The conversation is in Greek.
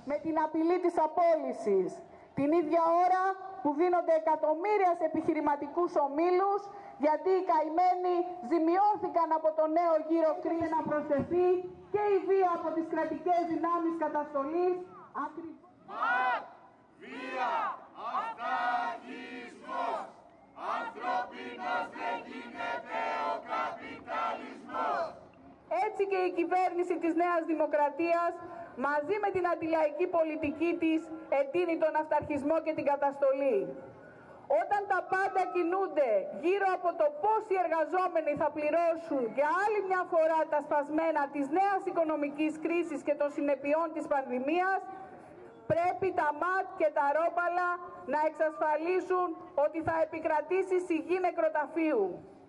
με την απειλή της απόλυσης. Την ίδια ώρα που δίνονται εκατομμύρια σε επιχειρηματικούς ομίλους, γιατί οι καημένοι ζημιώθηκαν από το νέο γύρο κρίση. Να προσθεθεί και η βία από τις κρατικές δυνάμεις καταστολής. Βία, αυταρχισμός, ανθρωπίνος δεν γίνεται ο καπιταλισμός. Έτσι και η κυβέρνηση της Νέας Δημοκρατίας, μαζί με την αντιλαϊκή πολιτική της, εντείνει τον αυταρχισμό και την καταστολή. Όταν τα πάντα κινούνται γύρω από το πώς οι εργαζόμενοι θα πληρώσουν για άλλη μια φορά τα σπασμένα της νέας οικονομικής κρίσης και των συνεπειών της πανδημίας, πρέπει τα ΜΑΤ και τα ρόπαλα να εξασφαλίσουν ότι θα επικρατήσει σιγή νεκροταφείου.